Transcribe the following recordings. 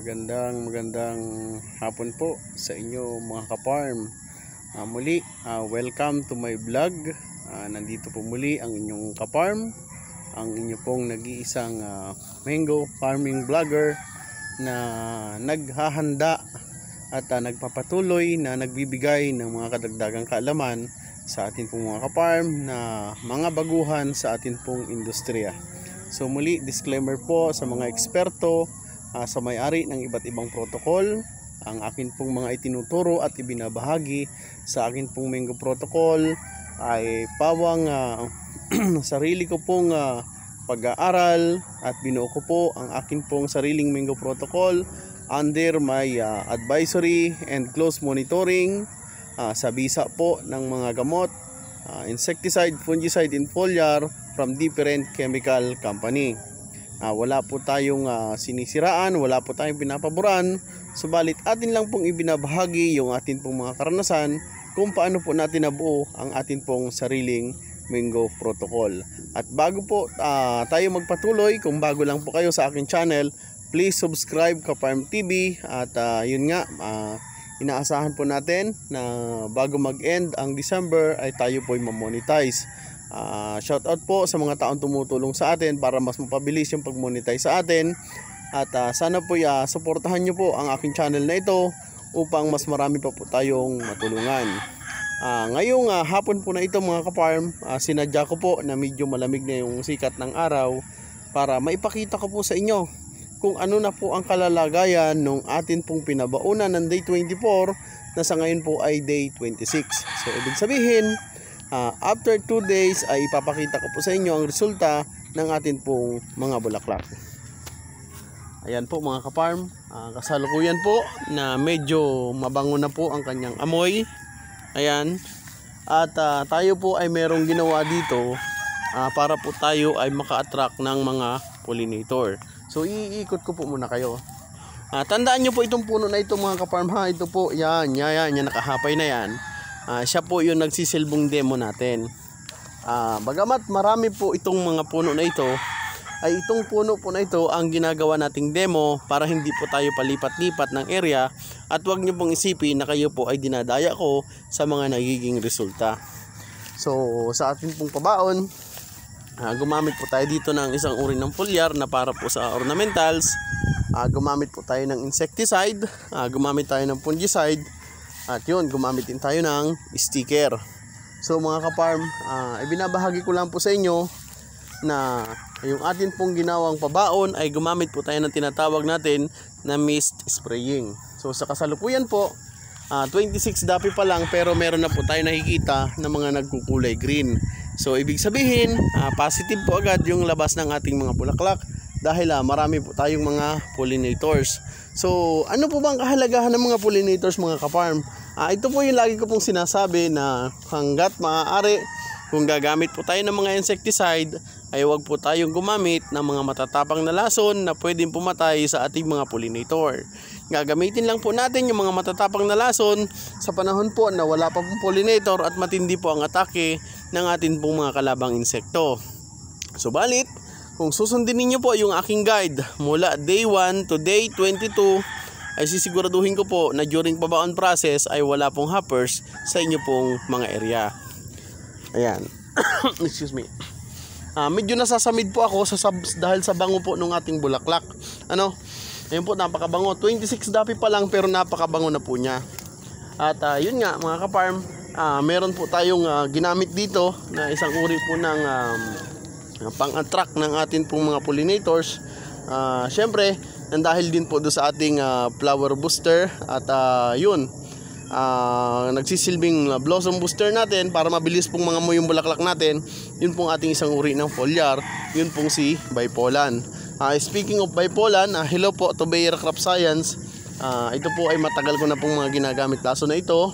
Magandang hapon po sa inyo mga ka-farm. Muli, welcome to my vlog. Nandito po muli ang inyong ka-farm, ang inyo pong nag-iisang mango farming vlogger na naghahanda at nagpapatuloy na nagbibigay ng mga kadagdagang kaalaman sa atin pong mga ka-farm na mga baguhan sa atin pong industriya. So muli, disclaimer po sa mga eksperto, sa may-ari ng iba't ibang protocol. Ang akin pong mga itinuturo at ibinabahagi sa akin pong mango protocol ay pawang sarili ko pong pag-aaral, at binuo ko po ang akin pong sariling mango protocol under my advisory and close monitoring sa bisa po ng mga gamot, insecticide, fungicide, and foliar from different chemical company. Wala po tayong sinisiraan, wala po tayong pinapaboran, subalit atin lang pong ibinabahagi yung atin pong mga karanasan kung paano po natin nabuo ang atin pong sariling mango protocol. At bago po tayo magpatuloy, kung bago lang po kayo sa aking channel, please subscribe Ka-Farm TV. At yun nga, inaasahan po natin na bago mag-end ang December ay tayo po ay mamonetize. Shout out po sa mga taong tumutulong sa atin para mas mapabilis yung pag-monetize sa atin. At sana po suportahan nyo po ang aking channel na ito upang mas marami pa po tayong matulungan. Ngayong hapon po na ito mga ka-farm, sinadya ko po na medyo malamig na yung sikat ng araw para maipakita ko po sa inyo kung ano na po ang kalalagayan ng atin pong pinabaunan ng day 24 na sa ngayon po ay day 26. So ibig sabihin, after 2 days ay ipapakita ko po sa inyo ang resulta ng atin pong mga bulaklak. Ayan po mga ka-farm, kasalukuyan po na medyo mabango na po ang kanyang amoy. Ayan. At tayo po ay merong ginawa dito para po tayo ay maka-attract ng mga pollinator. So iikot ko po muna kayo. Tandaan nyo po itong puno na ito mga ka-farm ha. Ito po, yan nakahapay na yan. Siya po yung nagsisilbong demo natin. Bagamat marami po itong mga puno na ito, ay itong puno po na ito ang ginagawa nating demo para hindi po tayo palipat-lipat ng area, at huwag nyo pong isipin na kayo po ay dinadaya ko sa mga nagiging resulta. So sa ating pong pabaon, gumamit po tayo dito ng isang uri ng foliar na para po sa ornamentals. Gumamit po tayo ng insecticide, gumamit tayo ng fungicide, at yun, gumamit din tayo ng sticker. So mga ka-farm, ibinabahagi ko lang po sa inyo na yung atin pong ginawang pabaon ay gumamit po tayo ng tinatawag natin na mist spraying. So sa kasalukuyan po, 26 dapi pa lang, pero meron na po tayo nakikita na mga nagkukulay green. So ibig sabihin, positive po agad yung labas ng ating mga bulaklak dahil marami po tayong mga pollinators. So ano po bang kahalagahan ng mga pollinators mga ka-farm? Ito po yung lagi ko pong sinasabi na hanggat maaari, kung gagamit po tayo ng mga insecticide, ay huwag po tayong gumamit ng mga matatapang na lason na pwedeng pumatay sa ating mga pollinator. Gagamitin lang po natin yung mga matatapang na lason sa panahon po na wala pa pong pollinator at matindi po ang atake ng ating pong mga kalabang insekto. Subalit, kung susundin niyo po yung aking guide mula day 1 to day 22, ay sisiguraduhin ko po na during pabaon process ay wala pong hoppers sa inyo pong mga area. Ayan. Excuse me. Medyo nasasamid po ako dahil sa bango po ng ating bulaklak. Ayun po, napakabango. 26 dapi pa lang pero napakabango na po niya. At yun nga mga ka-farm, meron po tayong ginamit dito na isang uri po ng pang-attract ng atin pong mga pollinators. Syempre, dahil din po do sa ating flower booster at yun, nagsisilbing blossom booster natin para mabilis pong mga yung bulaklak natin. Yun pong ating isang uri ng foliar, yun pong si Bipolan. Speaking of Bipolan, hello po to Bayer Crop Science. Ito po ay matagal ko na pong mga ginagamit laso na ito.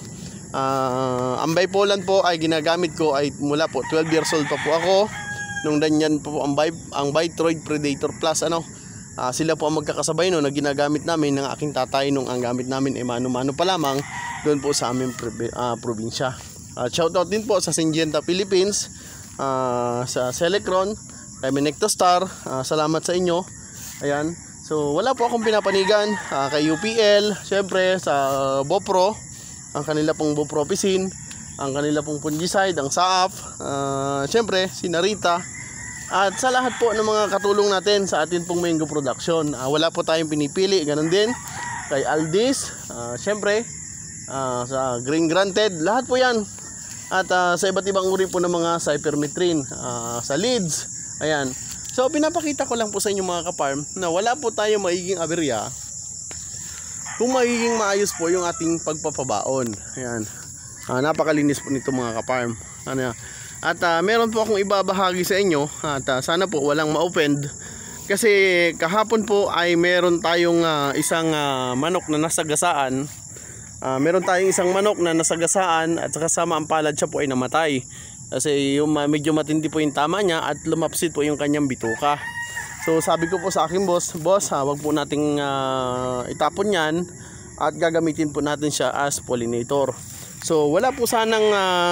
Ang Bipolan po ay ginagamit ko ay mula po 12 years old pa po ako. Nung danyan po ang Vitroid Predator Plus, sila po ang magkakasabay na ginagamit namin ng aking tatay nung ang gamit namin ay mano-mano pa lamang doon po sa aming probinsya. Shoutout din po sa Syngenta Philippines, sa Selecron, kay Minectostar, salamat sa inyo. Ayan. So wala po akong pinapanigan kay UPL, syempre sa Bopro, ang kanila pong Bopropisin, ang kanila pong fungicide, ang SAF, syempre si Narita, at sa lahat po ng mga katulong natin sa atin pong mango production. Wala po tayong pinipili, ganun din kay Aldis, syempre sa Green Granted, lahat po yan. At sa iba't ibang uri po ng mga cypermethrin, sa leads, ayan. So pinapakita ko lang po sa inyo mga kaparm na wala po tayong magiging aberya kung magiging maayos po yung ating pagpapabaon. Ayan. Napakalinis po nito mga kaparm. At meron po akong ibabahagi sa inyo at sana po walang ma-offend, kasi kahapon po ay meron tayong isang manok na nasagasaan. Meron tayong isang manok na nasagasaan at kasama ang palad, siya po ay namatay. Kasi yung medyo matindi po yung tama niya at lumapsit po yung kanyang bituka. So sabi ko po sa aking boss, wag po nating itapon yan at gagamitin po natin siya as pollinator. So wala po sanang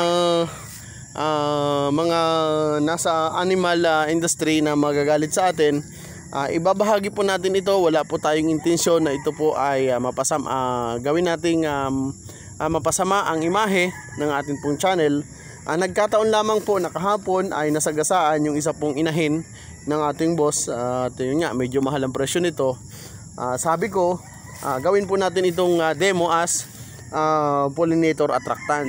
mga nasa animal industry na magagalit sa atin. Ibabahagi po natin ito. Wala po tayong intensyon na ito po ay gawin nating mapasama ang imahe ng ating pong channel. Nagkataon lamang po na kahapon ay nasagasaan yung isa pong inahin ng ating boss. Yun nga, medyo mahal ang presyo nito. Sabi ko, gawin po natin itong demo as pollinator attractant.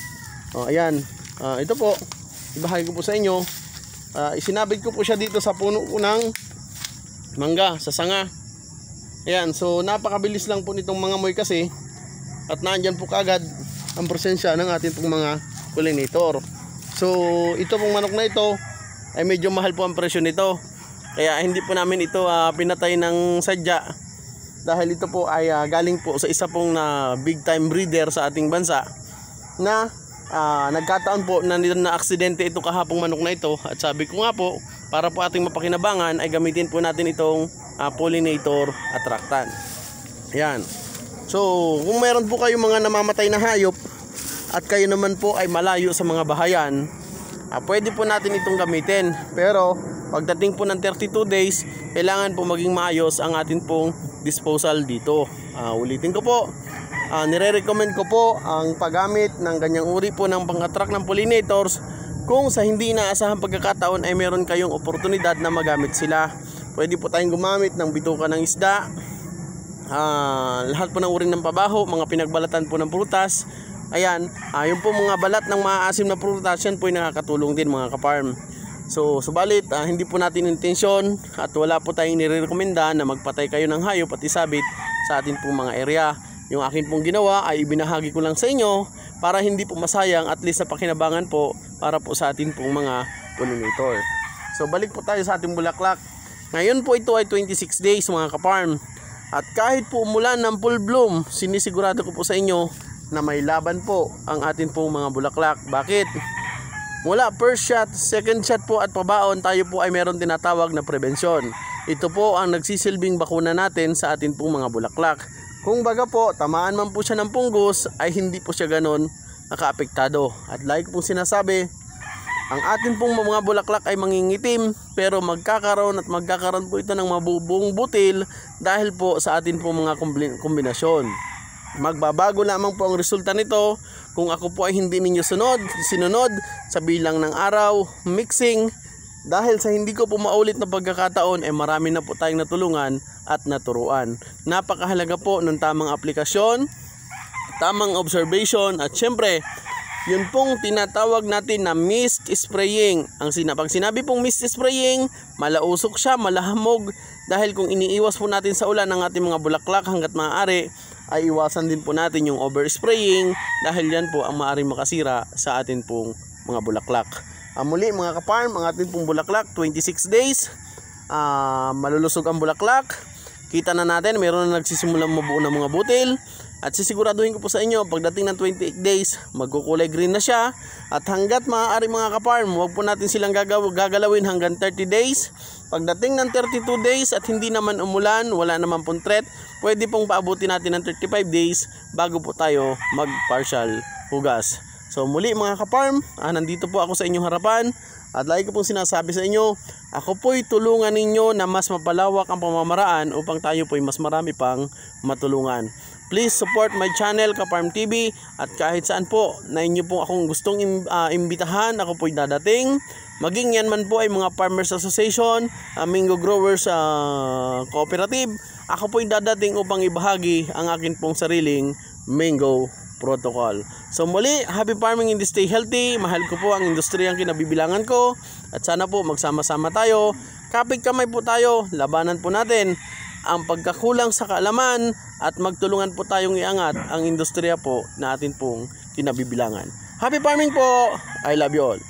Ayan, ito po, ibahagi ko po sa inyo. Isinabit ko po siya dito sa puno ng mangga, sa sanga. Ayan, so napakabilis lang po nitong mga moy kasi, at nandyan po kagad ang presensya ng ating pong mga pollinator. So ito pong manok na ito ay medyo mahal po ang presyo nito, kaya hindi po namin ito pinatay ng sadya, dahil ito po ay galing po sa isa pong big time breeder sa ating bansa na nagkataon po na aksidente ito kahapong manok na ito. At sabi ko nga po, para po ating mapakinabangan ay gamitin po natin itong pollinator attractant. Ayan. So kung meron po kayong mga namamatay na hayop at kayo naman po ay malayo sa mga bahayan, pwede po natin itong gamitin. Pero pagdating po ng 32 days, kailangan po maging maayos ang atin pong disposal dito. Ulitin ko po, nire-recommend ko po ang paggamit ng ganyang uri po ng pang-attract ng pollinators kung sa hindi inaasahang pagkakataon ay meron kayong oportunidad na magamit sila. Pwede po tayong gumamit ng bituka ng isda, lahat po ng uri ng pabaho, mga pinagbalatan po ng prutas. Ayan, yung po mga balat ng maaasim na prutas, yan po ay nakakatulong din mga kaparm. So subalit hindi po natin intensyon at wala po tayong nire-recommenda na magpatay kayo ng hayop at isabit sa atin pong mga area. Yung akin pong ginawa ay ibinahagi ko lang sa inyo para hindi po masayang, at least sa pakinabangan po para po sa atin pong mga pollinator. So balik po tayo sa ating bulaklak. Ngayon po ito ay 26 days mga kaparm. At kahit po umulan ng full bloom, sinisigurado ko po sa inyo na may laban po ang atin pong mga bulaklak. Bakit? Mula first shot, second shot po at pabaon, tayo po ay meron tinatawag na prevention. Ito po ang nagsisilbing bakuna natin sa atin pong mga bulaklak. Kung baga po, tamaan man po siya ng punggos, ay hindi po siya ganon nakaapektado. At like pong sinasabi, ang atin pong mga bulaklak ay mangingitim, pero magkakaroon po ito ng mabubuong butil dahil po sa atin pong mga kombinasyon. Magbabago lamang po ang resulta nito kung ako po ay hindi ninyo sinunod sa bilang ng araw, mixing. Dahil sa hindi ko po maulit na pagkakataon, marami na po tayong natulungan at naturuan. Napakahalaga po ng tamang aplikasyon, tamang observation, at syempre yun pong tinatawag natin na mist spraying. Pag sinabi pong mist spraying, malausok siya, malahamog, dahil kung iniiwas po natin sa ulan ang ating mga bulaklak hanggat maaari, ay iwasan din po natin yung overspraying, dahil yan po ang maaaring makasira sa atin pong mga bulaklak. Muli mga kaparm, ang ating pong bulaklak 26 days, malulusog ang bulaklak. Kita na natin meron na nagsisimulang mabuo ng mga butil. At sisiguraduhin ko po sa inyo, pagdating ng 28 days, magkukulay green na siya. At hanggat maaari mga kaparm, huwag po natin silang gagalawin hanggang 30 days. Pagdating ng 32 days at hindi naman umulan, wala naman pong threat, pwede pong paabutin natin ng 35 days bago po tayo mag-partial hugas. So muli mga kaparm, nandito po ako sa inyong harapan At lagi ko pong sinasabi sa inyo, ako po'y tulungan ninyo na mas mapalawak ang pamamaraan upang tayo po'y mas marami pang matulungan. Please support my channel, Kaparm TV, at kahit saan po na inyo pong akong gustong imbitahan, ako po'y dadating. Maging yan man po ay mga Farmers Association, Mango Growers Cooperative, ako po'y dadating upang ibahagi ang akin pong sariling mango protocol. So muli, happy farming and stay healthy. Mahal ko po ang industriyang kinabibilangan ko. At sana po magsama-sama tayo. Kapit kamay po tayo. Labanan po natin ang pagkakulang sa kaalaman at magtulungan po tayong iangat ang industriya po na atin pong kinabibilangan. Happy farming po! I love you all.